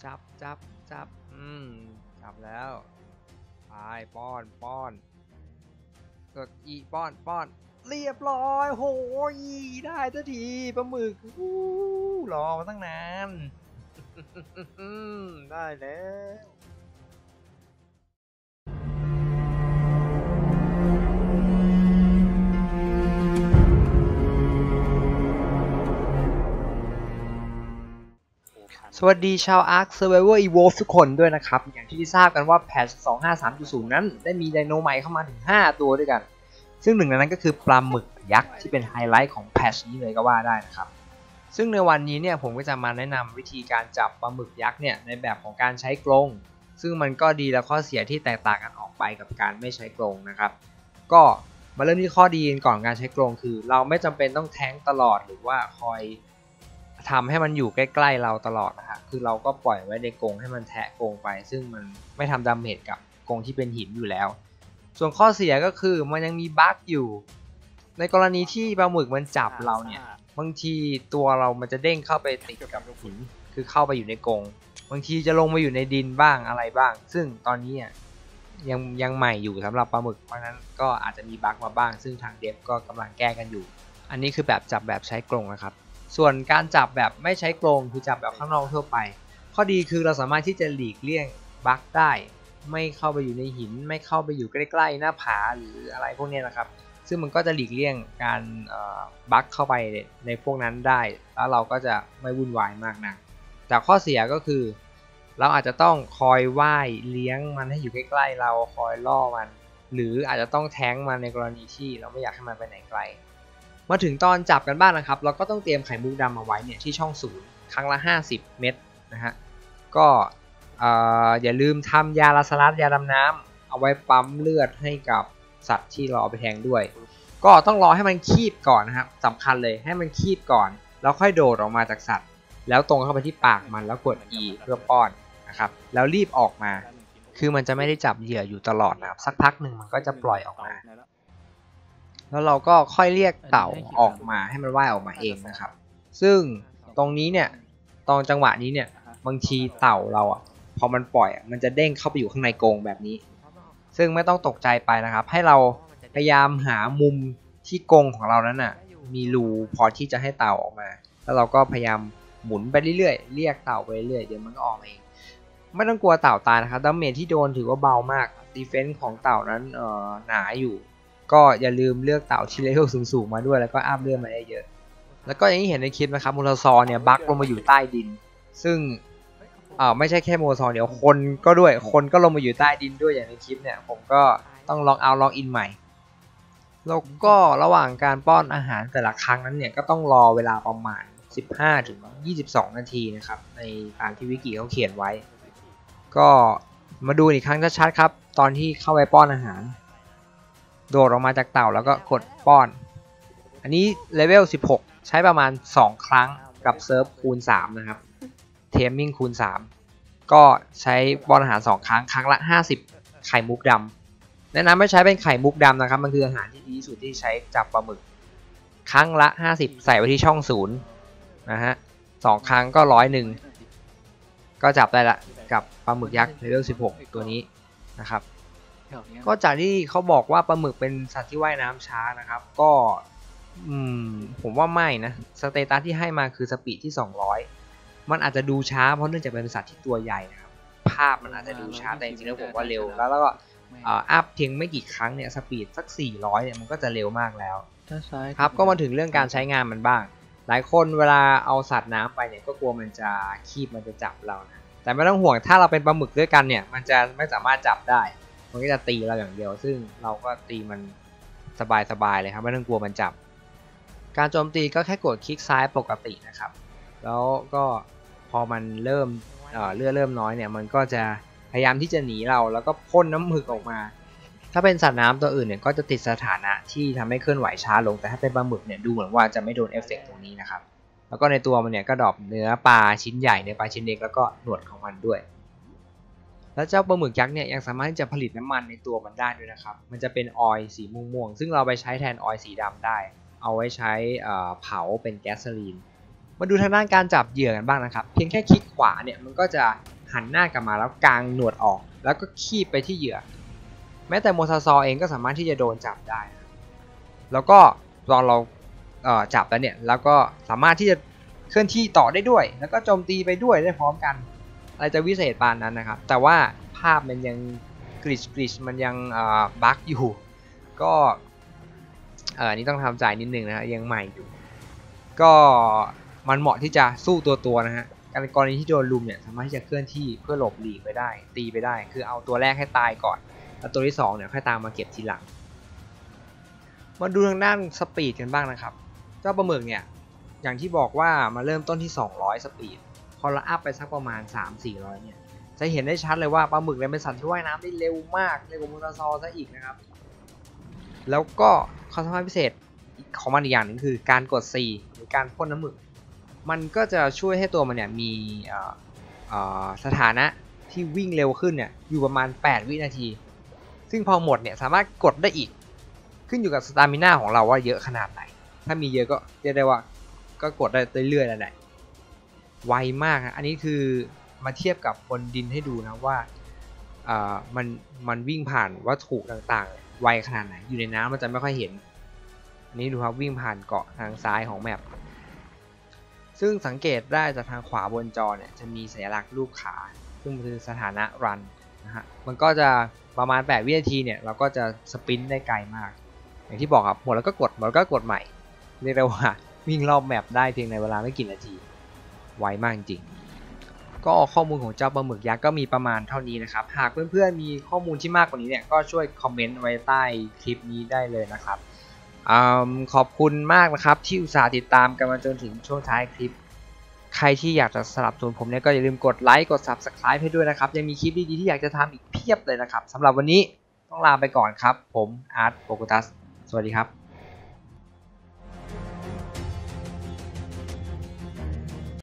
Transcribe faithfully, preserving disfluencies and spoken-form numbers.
จับจับจับอืมจับแล้วไปป้อนป้อนกดอีป้อนป้อนเรียบร้อยโหยได้ทันทีปลาหมึกอู้รอมาตั้งนานได้แล้วสวัสดีชาว Ark Survival Evolved ทุกคนด้วยนะครับอย่างที่ทราบกันว่าแพทช์ สองห้าสามจุดศูนย์ นั้นได้มีไดโนใหม่เข้ามาถึงห้าตัวด้วยกันซึ่งหนึ่งในนั้นก็คือปลาหมึกยักษ์ที่เป็นไฮไลท์ของแพทช์นี้เลยก็ว่าได้นะครับซึ่งในวันนี้เนี่ยผมก็จะมาแนะนำวิธีการจับปลาหมึกยักษ์เนี่ยในแบบของการใช้กรงซึ่งมันก็ดีและข้อเสียที่แตกต่างกันออกไปกับการไม่ใช้กรงนะครับก็มาเริ่มที่ข้อดีก่อนการใช้กรงคือเราไม่จำเป็นต้องแทงตลอดหรือว่าคอยทำให้มันอยู่ใกล้ๆเราตลอดนะฮะคือเราก็ปล่อยไว้ในกรงให้มันแทะกรงไปซึ่งมันไม่ทำดาเมจกับกรงที่เป็นหินอยู่แล้วส่วนข้อเสียก็คือมันยังมีบั๊กอยู่ในกรณีที่ปลาหมึกมันจับเราเนี่ยบางทีตัวเรามันจะเด้งเข้าไปติดกับหินคือเข้าไปอยู่ในกรงบางทีจะลงมาอยู่ในดินบ้างอะไรบ้างซึ่งตอนนี้ยังยังใหม่อยู่สำหรับปลาหมึกเพราะฉะนั้นก็อาจจะมีบั๊กมาบ้างซึ่งทางเดฟก็กำลังแก้กันอยู่อันนี้คือแบบจับแบบใช้กรงนะครับส่วนการจับแบบไม่ใช้กรงคือจับแบบข้างนอกทั่วไปข้อดีคือเราสามารถที่จะหลีกเลี่ยงบั๊กได้ไม่เข้าไปอยู่ในหินไม่เข้าไปอยู่ใกล้ๆหน้าผาหรืออะไรพวกนี้นะครับซึ่งมันก็จะหลีกเลี่ยงการบั๊กเข้าไปในพวกนั้นได้แล้วเราก็จะไม่วุ่นวายมากนักแต่ข้อเสียก็คือเราอาจจะต้องคอยว่ายเลี้ยงมันให้อยู่ใกล้ๆเราคอยล่อมันหรืออาจจะต้องแท้งมันในกรณีที่เราไม่อยากให้มันไปไหนไกลมาถึงตอนจับกันบ้างนะครับเราก็ต้องเตรียมไข่มุกดำมาไว้เนี่ยที่ช่องศูนย์ครั้งละห้าสิบเม็ดนะฮะก็อย่าลืมทำยาลาสลัดยาดำน้ำเอาไว้ปั๊มเลือดให้กับสัตว์ที่เราเอาไปแทงด้วยก็ต้องรอให้มันคีบก่อนนะครับสำคัญเลยให้มันคีบก่อนแล้วค่อยโดดออกมาจากสัตว์แล้วตรงเข้าไปที่ปากมันแล้วกด E เพื่อป้อนนะครับแล้วรีบออกมาคือมันจะไม่ได้จับเหยื่ออยู่ตลอดนะครับสักพักหนึ่งมันก็จะปล่อยออกมาแล้วเราก็ค่อยเรียกเต่าออกมาให้มันว่ายออกมาเองนะครับซึ่งตรงนี้เนี่ยตอนจังหวะนี้เนี่ยบางทีเต่าเราอ่ะพอมันปล่อยมันจะเด้งเข้าไปอยู่ข้างในกรงแบบนี้ซึ่งไม่ต้องตกใจไปนะครับให้เราพยายามหามุมที่กรงของเรานั้นน่ะมีรูพอที่จะให้เต่าออกมาแล้วเราก็พยายามหมุนไปเรื่อยๆเรียกเต่าไปเรื่อยๆเดี๋ยวมันก็ออกเองไม่ต้องกลัวเต่าตายนะครับดาเมจที่โดนถือว่าเบามากดีเฟนส์ของเต่านั้นเอ่อหนาอยู่ก็อย่าลืมเลือกเต่าที่เลเวลสูงๆมาด้วยแล้วก็อัพเลือดมาได้เยอะแล้วก็อย่างที่เห็นในคลิปนะครับโมโทซอเนี่ยบั๊กลงมาอยู่ใต้ดินซึ่งเอ่อไม่ใช่แค่โมโทซอเดี๋ยวคนก็ด้วยคนก็ลงมาอยู่ใต้ดินด้วยอย่างในคลิปเนี่ยผมก็ต้องล็อกเอาท์ล็อกอินใหม่แล้วก็ระหว่างการป้อนอาหารแต่ละครั้งนั้นเนี่ยก็ต้องรอเวลาประมาณสิบห้าถึงยี่สิบสองนาทีนะครับในตามที่วิกิเขาเขียนไว้ก็มาดูอีกครั้งชัดๆครับตอนที่เข้าไปป้อนอาหารโดดออกมาจากเต่าแล้วก็กดป้อนอันนี้เลเวลสิบหกใช้ประมาณสองครั้งกับเซิร์ฟคูณสามนะครับเทมมิ่งคูณสามก็ใช้ป้อนอาหารสองครั้งครั้งละห้าสิบไข่มุกดำแนะนำไม่ใช้เป็นไข่มุกดำนะครับมันคืออาหารที่ดีที่สุดที่ใช้จับปลาหมึกครั้งละห้าสิบใส่ไว้ที่ช่องศูนย์นะฮะสองครั้งก็ร้อยหนึ่งก็จับได้ละกับปลาหมึกยักษ์เลเวลสิบหกตัวนี้นะครับก็จากที่เขาบอกว่าปลาหมึกเป็นสัตว์ที่ว่ายน้ำช้านะครับก็อืมผมว่าไม่นะสเตตัสที่ให้มาคือสปีดที่สองร้อยมันอาจจะดูช้าเพราะเนื่องจากเป็นสัตว์ที่ตัวใหญ่นะครับภาพมันอาจจะดูช้าแต่จริงๆแล้วผมว่าเร็วแล้วแล้วก็อัพเพียงไม่กี่ครั้งเนี่ยสปีดสักสี่ร้อยเนี่ยมันก็จะเร็วมากแล้วครับก็มาถึงเรื่องการใช้งานมันบ้างหลายคนเวลาเอาสัตว์น้ำไปเนี่ยก็กลัวมันจะคีบมันจะจับเรานะแต่ไม่ต้องห่วงถ้าเราเป็นปลาหมึกด้วยกันเนี่ยมันจะไม่สามารถจับได้มันก็จะตีเราอย่างเดียวซึ่งเราก็ตีมันสบายๆเลยครับไม่ต้องกลัวมันจับการโจมตีก็แค่กดคลิกซ้ายปกตินะครับแล้วก็พอมันเริ่มเอ่อเลือดเริ่มน้อยเนี่ยมันก็จะพยายามที่จะหนีเราแล้วก็พ่นน้ำหมึกออกมาถ้าเป็นสัตว์น้ำตัวอื่นเนี่ยก็จะติดสถานะที่ทำให้เคลื่อนไหวช้าลงแต่ถ้าเป็นปลาหมึกเนี่ยดูเหมือนว่าจะไม่โดนเอฟเฟกต์ตรงนี้นะครับแล้วก็ในตัวมันเนี่ยก็ดรอปเนื้อปลาชิ้นใหญ่เนื้อปลาชิ้นเล็กแล้วก็หนวดของมันด้วยแล้วเจ้าปลาหมึกยักษ์เนี่ยยังสามารถที่จะผลิตน้ำมันในตัวมันได้ด้วยนะครับมันจะเป็นออยล์สีม่วงๆซึ่งเราไปใช้แทนออยล์สีดำได้เอาไว้ใช้เผาเป็นแก๊สโซลีนมาดูทางด้านการจับเหยื่อกันบ้างนะครับเพียงแค่คลิกขวาเนี่ยมันก็จะหันหน้ากลับมาแล้วกางหนวดออกแล้วก็คีบไปที่เหยื่อแม้แต่โมซาซอเองก็สามารถที่จะโดนจับได้แล้วก็ตอนเราเอ่อจับแล้วเนี่ยแล้วก็สามารถที่จะเคลื่อนที่ต่อได้ด้วยแล้วก็โจมตีไปด้วยได้พร้อมกันอะไรจะวิเศษปานนั้นนะครับแต่ว่าภาพมันยังกริชกริชมันยังบั๊กอยู่ก็เออนี่ต้องทำใจนิดนึงนะฮะยังใหม่อยู่ก็มันเหมาะที่จะสู้ตัวตัวนะฮะการกรณีที่โดนลุมเนี่ยสามารถที่จะเคลื่อนที่เพื่อหลบหลีกไปได้ตีไปได้คือเอาตัวแรกให้ตายก่อนแล้วตัวที่สองเนี่ยค่อยตามมาเก็บทีหลังมาดูทางด้านสปีดกันบ้างนะครับเจ้าปลาหมึกเนี่ยอย่างที่บอกว่ามาเริ่มต้นที่สองร้อยสปีดพอเราอัพไปสักประมาณ สามถึงสี่ร้อย เนี่ยจะเห็นได้ชัดเลยว่าปลาหมึกเนี่ยเป็นสัตว์ที่ว่ายน้ำได้เร็วมากเร็วกว่ามูซาซอซะอีกนะครับแล้วก็ความสามารถพิเศษของมันอีกอย่างหนึ่งคือการกด C หรือการพ่นน้ำหมึกมันก็จะช่วยให้ตัวมันเนี่ยมีสถานะที่วิ่งเร็วขึ้นเนี่ยอยู่ประมาณแปดวินาทีซึ่งพอหมดเนี่ยสามารถกดได้อีกขึ้นอยู่กับสตามิน่าของเราว่าเยอะขนาดไหนถ้ามีเยอะก็เรียกได้ว่าก็กดได้เรื่อยๆแล้วแหละไวมากนะอันนี้คือมาเทียบกับบนดินให้ดูนะว่ามันมันวิ่งผ่านวัตถุต่างๆไวขนาดไหนอยู่ในน้ำมันจะไม่ค่อยเห็นอันนี้ดูครับวิ่งผ่านเกาะทางซ้ายของแมปซึ่งสังเกตได้จากทางขวาบนจอเนี่ยจะมีสัญลักษณ์รูปขาซึ่งคือสถานะรันนะฮะมันก็จะประมาณแปดวินาทีเนี่ยเราก็จะสปรินต์ได้ไกลมากอย่างที่บอกครับหมดแล้วก็กดหมดแล้วก็กดใหม่เรียกได้ว่าวิ่งรอบแมปได้เพียงในเวลาไม่กี่นาทีไวมากจริงก็ข้อมูลของเจ้าปลาหมึกยักษ์ก็มีประมาณเท่านี้นะครับหากเพื่อนๆมีข้อมูลที่มากกว่านี้เนี่ยก็ช่วยคอมเมนต์ไว้ใต้คลิปนี้ได้เลยนะครับขอบคุณมากนะครับที่อุตส่าห์ติดตามกันมาจนถึงช่วงท้ายคลิปใครที่อยากจะสนับสนุนผมเนี่ยก็อย่าลืมกดไลค์กด ซับสไครบ์ ให้ด้วยนะครับยังมีคลิปดีๆที่อยากจะทำอีกเพียบเลยนะครับสำหรับวันนี้ต้องลาไปก่อนครับผมอาร์ตโปโกตัสสวัสดีครับ